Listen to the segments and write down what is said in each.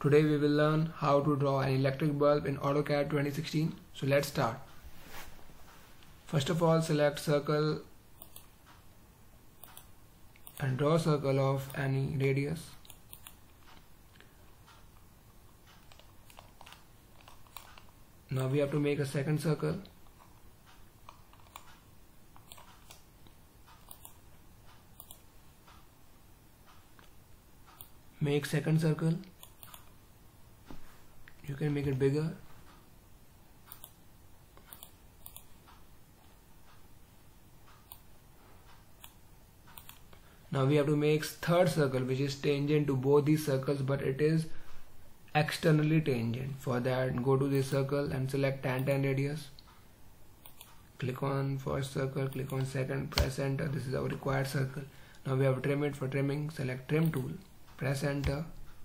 Today we will learn how to draw an electric bulb in AutoCAD 2016. So let's start. First of all, select circle and draw a circle of any radius. Now we have to make a second circle. Make second circle. You can make it bigger. Now we have to make third circle, which is tangent to both these circles, but it is externally tangent. For that, go to this circle and select tan radius. Click on first circle, click on second, press enter. This is our required circle. Now we have to trim it. For trimming, select trim tool, press enter.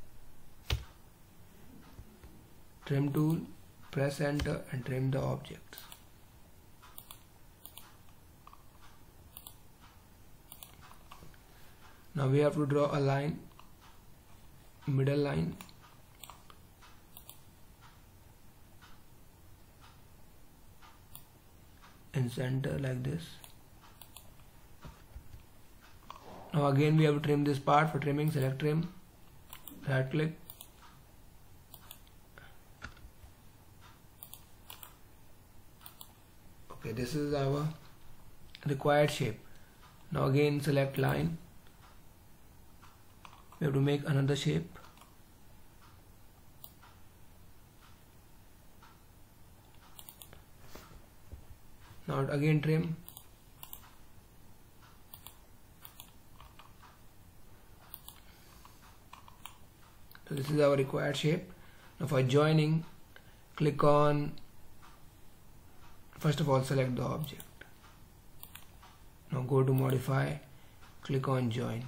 Trim tool, press enter and trim the objects. Now we have to draw a line, middle line. In center like this. Now again we have to trim this part. For trimming, select trim, right click, okay, this is our required shape. Now again select line. We have to make another shape. Now again trim. So this is our required shape. Now for joining, click on, first of all select the object. Now go to modify, click on join.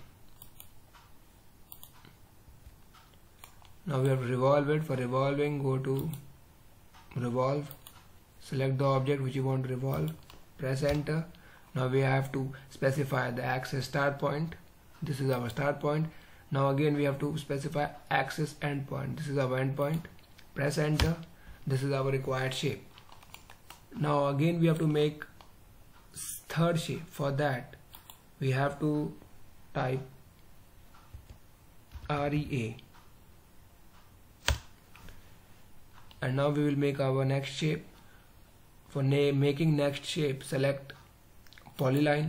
Now we have to revolve it. For revolving, go to revolve, select the object which you want to revolve, press enter. Now we have to specify the axis start point. This is our start point. Now again we have to specify axis end point. This is our end point. Press enter. This is our required shape. Now again we have to make third shape. For that we have to type REA. And now we will make our next shape. For making next shape, select polyline.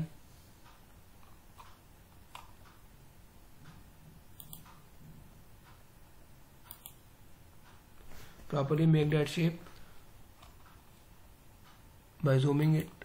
Properly make that shape by zooming it.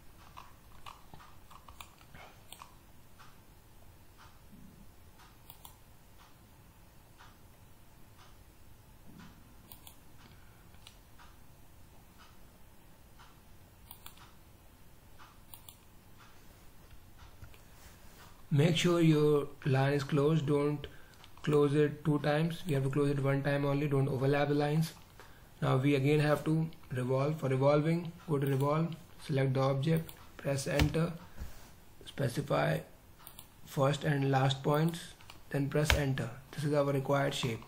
Make sure your line is closed. Don't close it 2 times. We have to close it 1 time only. Don't overlap the lines. Now we again have to revolve. For revolving, go to revolve, select the object, press enter, specify first and last points, then press enter. This is our required shape.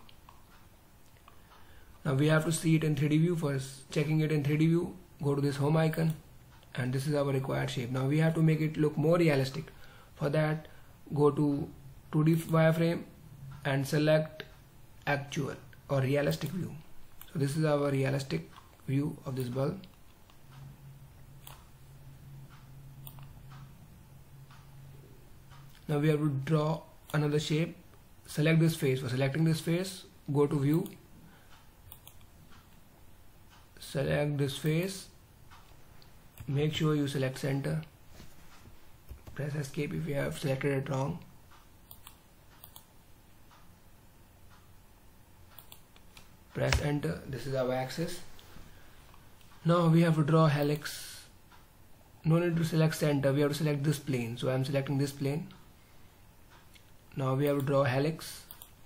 Now we have to see it in 3D view. First, checking it in 3D view, go to this home icon, and this is our required shape. Now we have to make it look more realistic. For that, go to 2D wireframe and select actual or realistic view. So this is our realistic view of this bulb. Now we have to draw another shape. Select this face. For selecting this face, go to view, select this face, make sure you select center, press escape if you have selected it wrong. Press enter. This is our axis. Now we have to draw helix. No need to select center, we have to select this plane. So I am selecting this plane. Now we have to draw helix.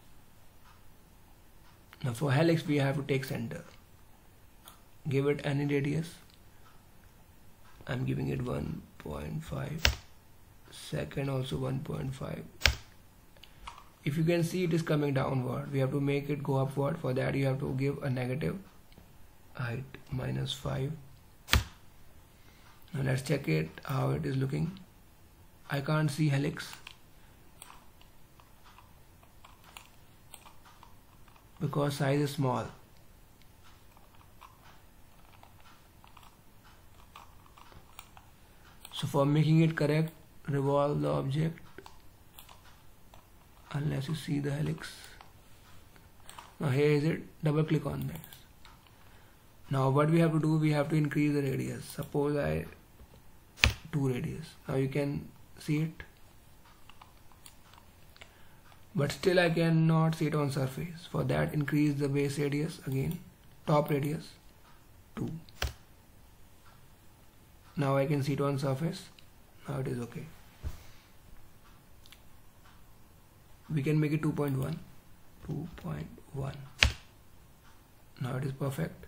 Now for helix we have to take center. Give it any radius. I am giving it 1.5. Second also 1.5. if you can see, it is coming downward. We have to make it go upward. For that you have to give a negative height -5. Now let's check it how it is looking. I can't see helix because size is small. So for making it correct, revolve the object unless you see the helix. Now here is it, double click on this. Now what we have to do, we have to increase the radius. Suppose I 2 radius. Now you can see it, but still I cannot see it on surface. For that, increase the base radius again, top radius 2. Now I can see it on surface. Now it is okay. We can make it 2.1. 2.1. Now it is perfect.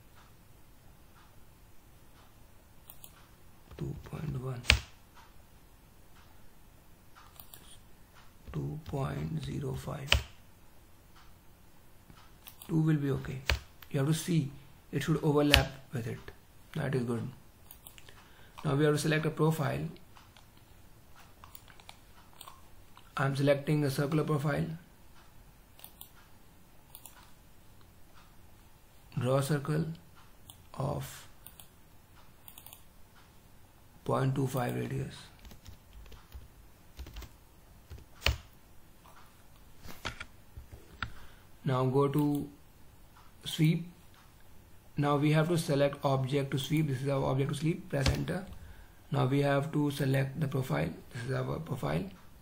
2.1. 2.05. 2 will be okay. You have to see it should overlap with it. That is good. Now we have to select a profile. I am selecting a circular profile. Draw a circle of 0.25 radius. Now go to sweep. Now we have to select object to sweep. This is our object to sweep. Press enter. Now we have to select the profile. This is our profile.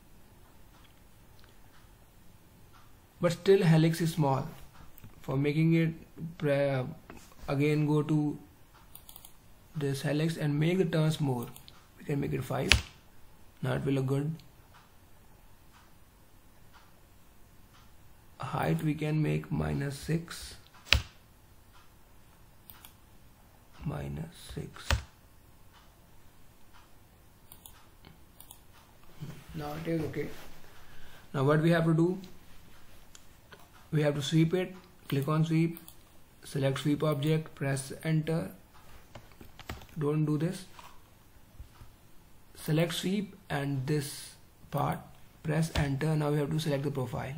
But still helix is small. For making it, again go to this helix and make the turns more. We can make it 5. Now it will look good. Height we can make -6. -6. Now it is okay. Now what we have to do, we have to sweep it. Click on sweep, select sweep object, press enter. Don't do this. Select sweep and this part, press enter. Now we have to select the profile.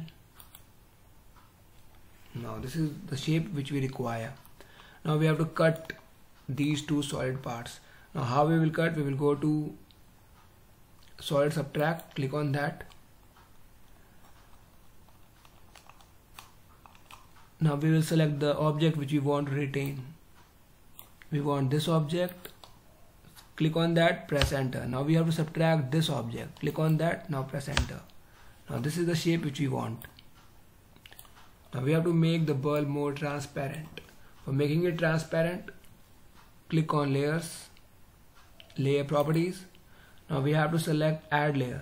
Now this is the shape which we require. Now we have to cut these 2 solid parts. Now how we will cut? We will go to solid subtract, click on that. Now we will select the object which we want to retain. We want this object, click on that, press enter. Now we have to subtract this object, click on that, now press enter. Now this is the shape which we want. Now we have to make the bulb more transparent. For making it transparent, click on layers, layer properties. Now we have to select add layer,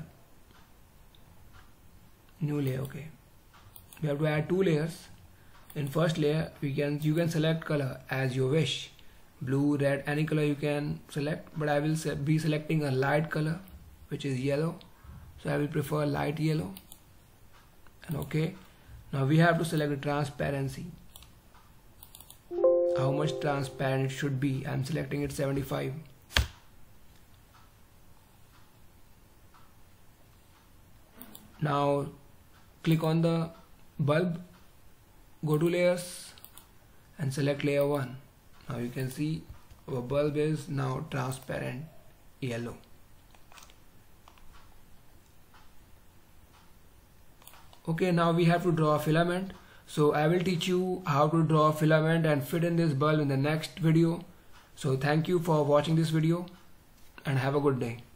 new layer. Okay, we have to add 2 layers. In first layer you can select color as you wish, blue, red, any color you can select, but I will be selecting a light color which is yellow, so I will prefer light yellow. And okay, now we have to select the transparency, how much transparent it should be. I am selecting it 75. Now click on the bulb, go to layers and select layer 1. Now you can see our bulb is now transparent yellow. Okay, now we have to draw a filament. So I will teach you how to draw a filament and fit in this bulb in the next video. So thank you for watching this video and have a good day.